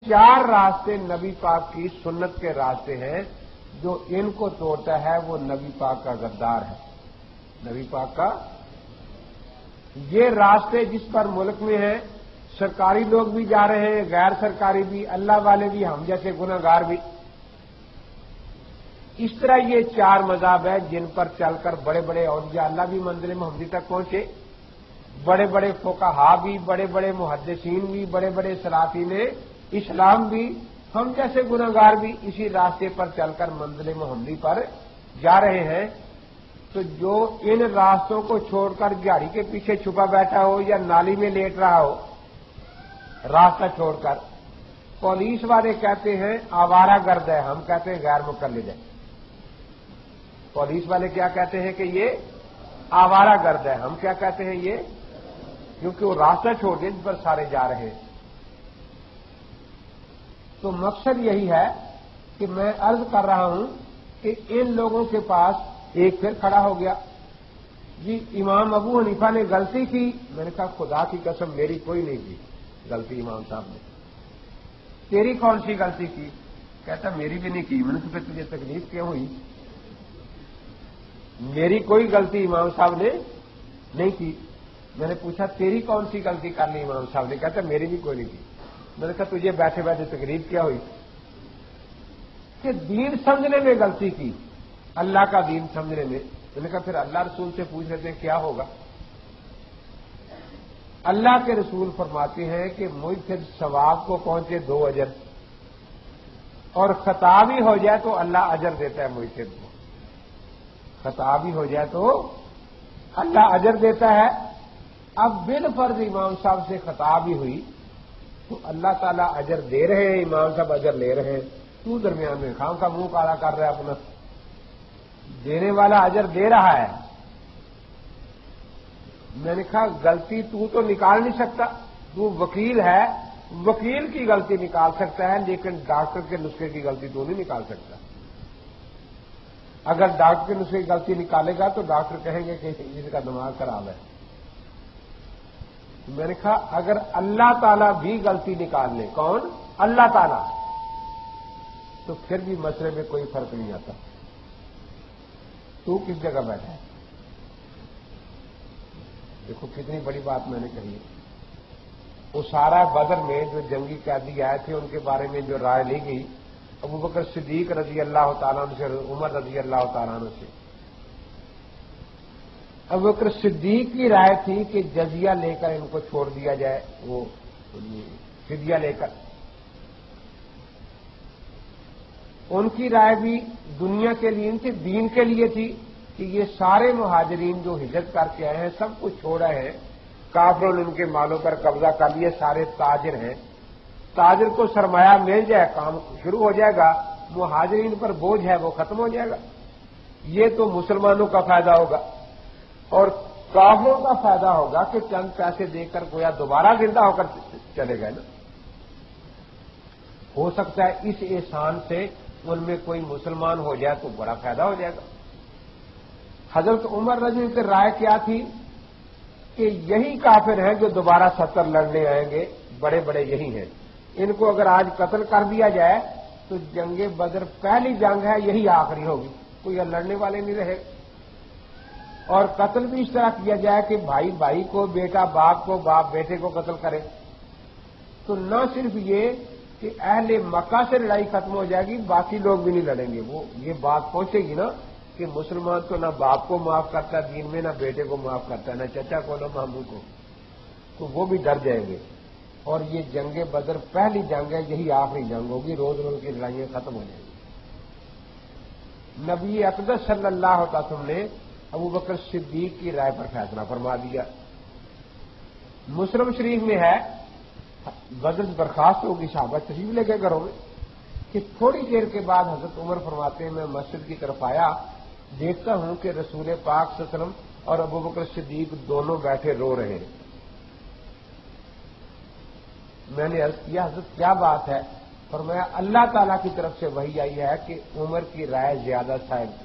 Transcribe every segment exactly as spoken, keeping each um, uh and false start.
चार रास्ते नबी पाक की सुन्नत के रास्ते हैं, जो इनको तोड़ता है वो नबी पाक का गद्दार है। नबी पाक का ये रास्ते जिस पर मुल्क में हैं, सरकारी लोग भी जा रहे हैं, गैर सरकारी भी, अल्लाह वाले भी, हम जैसे गुनाहगार भी। इस तरह ये चार मज़ाब है जिन पर चलकर बड़े बड़े औलिया अल्लाह भी मंजिल मोहम्मदी तक पहुंचे, बड़े बड़े फुक़हा भी, बड़े बड़े मुहद्दिसीन भी, बड़े बड़े सलातीन इस्लाम भी, हम जैसे गुनाहगार भी इसी रास्ते पर चलकर मंजिल मोहम्मदी पर जा रहे हैं। तो जो इन रास्तों को छोड़कर झाड़ी के पीछे छुपा बैठा हो या नाली में लेट रहा हो, रास्ता छोड़कर, पुलिस वाले कहते हैं आवारा गर्द है, हम कहते हैं गैर मुकल्लिद है। पुलिस वाले क्या कहते हैं कि ये आवारा गर्द है, हम क्या कहते हैं ये, क्योंकि वो रास्ता छोड़ दिया जिस पर सारे जा रहे हैं। तो मकसद यही है कि मैं अर्ज कर रहा हूं कि इन लोगों के पास एक फिर खड़ा हो गया जी, इमाम अबू हनीफा ने गलती की। मैंने कहा खुदा की कसम मेरी कोई नहीं की गलती इमाम साहब ने। तेरी कौन सी गलती की? कहता मेरी भी नहीं की। मैंने कहा फिर तुझे तकलीफ क्यों हुई? मेरी कोई गलती इमाम साहब ने नहीं की। मैंने पूछा तेरी कौन सी गलती कर ली इमाम साहब ने? कहता मेरी भी कोई नहीं की। मैंने कहा तुझे बैठे बैठे तकलीफ क्या हुई? कि दीन समझने में गलती की, अल्लाह का दीन समझने में। मैंने कहा फिर अल्लाह रसूल से पूछ लेते हैं क्या होगा। अल्लाह के रसूल फरमाते हैं कि मुझ से सवाब को पहुंचे दो अजर, और खता भी हो जाए तो अल्लाह अजर देता है। मुझसे को खता भी हो जाए तो अल्लाह अजर देता है। अब बिल फर्ज इमाम साहब से खता भी हुई तो अल्लाह ताला अजर दे रहे हैं, इमाम साहब अजर ले रहे हैं, तू दरमियान में खाम का मुंह काला कर रहा है अपना। देने वाला अजर दे रहा है। मैंने कहा गलती तू तो निकाल नहीं सकता, तू वकील है, वकील की गलती निकाल सकता है, लेकिन डॉक्टर के नुस्खे की गलती तू नहीं निकाल सकता। अगर डॉक्टर के नुस्खे की गलती निकालेगा तो डॉक्टर कहेंगे कि इसका दिमाग खराब है। मैंने कहा अगर अल्लाह ताला भी गलती निकाल ले, कौन? अल्लाह ताला, तो फिर भी मसले में कोई फर्क नहीं आता। तू किस जगह बैठा है? देखो कितनी बड़ी बात मैंने कही है। उसारा बदर में जो जंगी कैदी आए थे उनके बारे में जो राय ली गई, अबू बकर सिद्दीक रजी अल्लाह तआला अन्हु से, उमर रजी अल्लाह तआला अन्हु से, अबू बकर सिद्दीक की राय थी कि जजिया लेकर इनको छोड़ दिया जाए, वो फिदिया लेकर। उनकी राय भी दुनिया के लिए थी, दीन के लिए थी कि ये सारे मुहाजिरीन जो हिजरत करके आए हैं सब कुछ छोड़ा है, काफिरों ने उनके मालों पर कब्जा कर लिए, सारे ताजिर हैं, ताजिर को सरमाया मिल जाए काम शुरू हो जाएगा, मुहाजिरीन पर बोझ है वो खत्म हो जाएगा। ये तो मुसलमानों का फायदा होगा और काफिरों का फायदा होगा कि चंद पैसे देकर गोया दोबारा जिंदा होकर चले गए ना। हो सकता है इस एहसान से उनमें कोई मुसलमान हो जाए तो बड़ा फायदा हो जाएगा। हजरत उमर रजी की राय क्या थी कि यही काफिर हैं जो दोबारा सत्तर लड़ने आएंगे, बड़े बड़े यही हैं। इनको अगर आज कत्ल कर दिया जाए तो जंगे बदर पहली जंग है, यही आखिरी होगी, कोई लड़ने वाले नहीं रहे। और कत्ल भी इस तरह किया जाए कि भाई भाई को, बेटा बाप को, बाप बेटे को कत्ल करे, तो न सिर्फ ये कि अहले मक्का से लड़ाई खत्म हो जाएगी, बाकी लोग भी नहीं लड़ेंगे। वो ये बात पहुंचेगी ना कि मुसलमान तो ना बाप को माफ करता दीन में, ना बेटे को माफ करता, ना चचा को, ना मामू को, तो वो भी डर जाएंगे। और ये जंगे बदर पहली जंग है, यही आखिरी जंग होगी, रोज रोज की लड़ाइयां खत्म हो जाएंगी। नबी अक़दस सल्लल्लाहु अलैहि वसल्लम ने अबू बकर सिद्दीक की राय पर फैसला फरमा दिया। मुस्लिम शरीफ में है बदर बर्खास्त होगी, सहाबा तशरीफ ले गए घरों में, कि थोड़ी देर के बाद हजरत उमर फरमाते हैं मैं मस्जिद की तरफ आया, देखता हूं कि रसूल पाक सल्लल्लाहु अलैहि वसल्लम और अबू बकर सिद्दीक दोनों बैठे रो रहे हैं। मैंने अर्ज किया हजरत क्या बात है? फरमाया अल्लाह ताला की तरफ से वही आई है कि उमर की राय ज्यादा साहिब थी,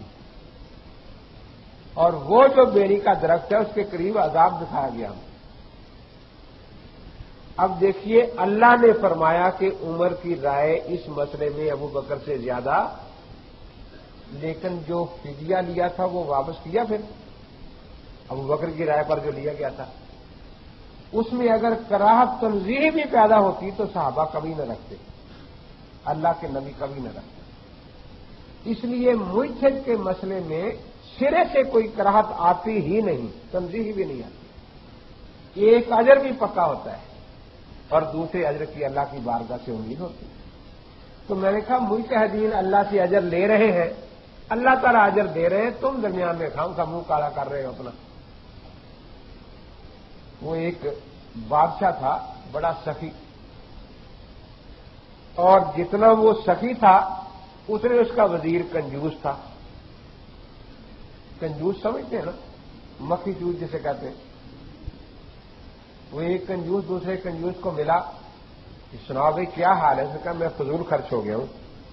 और वो जो बेरी का दरख्त है उसके करीब अजाब दिखाया गया। اب دیکھیے اللہ نے فرمایا کہ عمر کی رائے اس مسئلے میں ابو بکر سے زیادہ، لیکن جو فدیہ لیا تھا وہ واپس کیا پھر ابو بکر کی رائے پر جو لیا گیا تھا، اس میں اگر کراہت تنزیہ بھی پیدا ہوتی تو صحابہ کبھی نہ رکھتے، اللہ کے نبی کبھی نہ رکھتے۔ اس لیے مجتہد کے مسئلے میں سرے سے کوئی کراہت آتی ہی نہیں، تنزیہ بھی نہیں آتی، ایک اجر بھی پکا ہوتا ہے اور دوسرے اجر کی اللہ کی بارگاہ سے امید ہوتی ہے۔ تو میں نے کہا مجتہدین اللہ سے اجر لے رہے ہیں، اللہ تعالیٰ اجر دے رہے ہیں، تم درمیان میں خام کا منہ کالا کر رہے ہو اپنا۔ وہ ایک بادشاہ تھا بڑا سخی، اور جتنا وہ سخی تھا اتنے اس کا وزیر کنجوس تھا۔ کنجوس سمجھتے ہیں نا، مکھی چوس جسے کہتے ہیں۔ وہ ایک کنجوس دوسرے کنجوس کو ملا کہ سناؤ بھائی کیا حال ہے؟ اس نے کہا میں فضول خرچ ہو گیا ہوں۔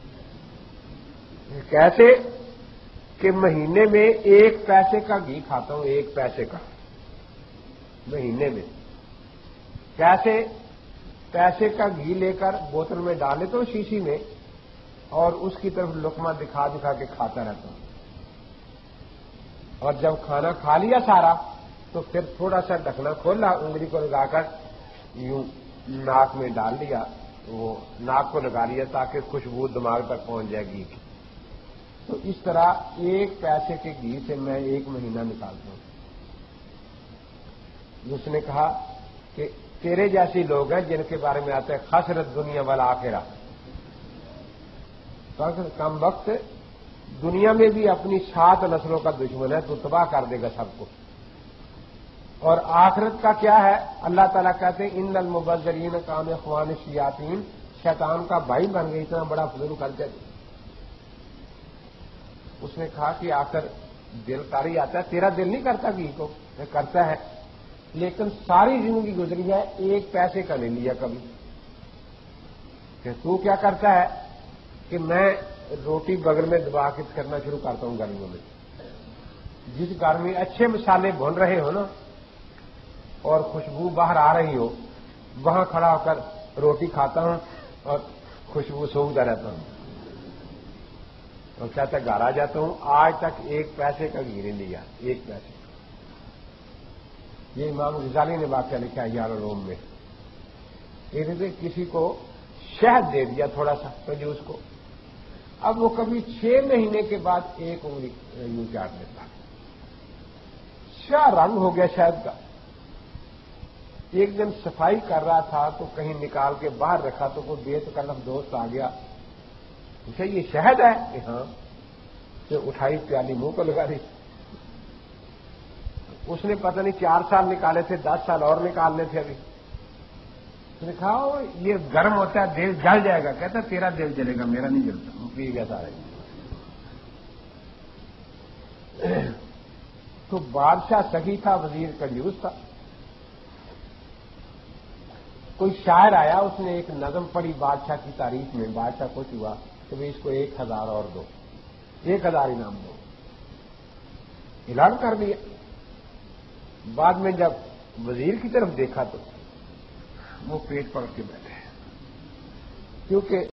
کیسے؟ کہ مہینے میں ایک پیسے کا گھی کھاتا ہوں، ایک پیسے کا مہینے میں۔ کیسے؟ پیسے کا گھی لے کر بوتل میں ڈال لیتا ہوں شیشی میں، اور اس کی طرف لقمہ دکھا دکھا کے کھاتا رہتا ہوں، اور جب کھانا کھا لیا سارا تو پھر تھوڑا سا ڈھکنا کھولا، انگلی کو لگا کر یوں ناک میں ڈال لیا، وہ ناک کو لگا لیا تاکہ خوشبو دماغ تک پہنچ جائے گھی کی۔ تو اس طرح ایک پیسے کے گھی سے میں ایک مہینہ نکالتا ہوں۔ اس نے کہا کہ تیرے جیسے لوگ ہیں جن کے بارے میں آتا ہے خسرت دنیا والآخرہ، کم وقت دنیا میں بھی اپنی سات نسلوں کا دشمن ہے، تو تباہ کر دے گا سب کو، اور آخرت کا کیا ہے؟ اللہ تعالیٰ کہتے ہیں ان المبذرین کانوا اخوان الشیاطین، شیطان کا بھائی بن گئے، اتنا بڑا فضول کر کے۔ اس نے کہا کہ آخر دل کاری آتا ہے، تیرا دل نہیں کرتا گھی کو؟ میں کرتا ہے، لیکن ساری زندگی گزری ہے ایک پیسے کا نہیں لیا کبھی۔ کہ تو کیا کرتا ہے؟ کہ میں روٹی بغل میں دبا کے کرنا شروع کرتا ہوں گرمیوں میں، جس گھر میں اچھے مسالے بھون رہے ہو نا اور خوشبو باہر آ رہی ہو، وہاں کھڑا ہو کر روٹی کھاتا ہوں اور خوشبو سونگتا رہتا ہوں، اور کہتا گھر آ جاتا ہوں آج تک ایک پیسے کا گھی نہیں لیا، ایک پیسے کا۔ یہ امام غزالی نے واقعہ لکھا ہے یار العلوم میں۔ کہتے تھے کسی کو شہد دے دیا تھوڑا سا کنجوس کو، اب وہ کبھی چھ مہینے کے بعد ایک انگلی یوں چاٹ لیتا، شاہ رنگ ہو گیا شہد کا۔ ایک دن صفائی کر رہا تھا تو کہیں نکال کے باہر رکھا تو کوئی بے تکلف دوست آ گیا، پوچھا یہ شہد ہے؟ کہ ہاں۔ تو اٹھائی پیالی منہ کو لگا دی۔ اس نے پتہ نہیں چار سال نکالے تھے، دس سال اور نکالنے تھے ابھی۔ اس نے کہا یہ گرم ہوتا ہے دل جل جائے گا، کہتا تیرا دل جلے گا میرا نہیں جلتا، وہ پی گیا سارے۔ تو بادشاہ سخی تھا، وزیر کنجوس تھا۔ کوئی شاعر آیا، اس نے ایک نظم پڑھی بادشاہ کی تعریف میں، بادشاہ خوش ہوا کہ بھائی اس کو ایک ہزار اور دو، ایک ہزار انعام دو، اعلان کر دیا۔ بعد میں جب وزیر کی طرف دیکھا تو وہ پیٹ پکڑ کے بیٹھے، کیونکہ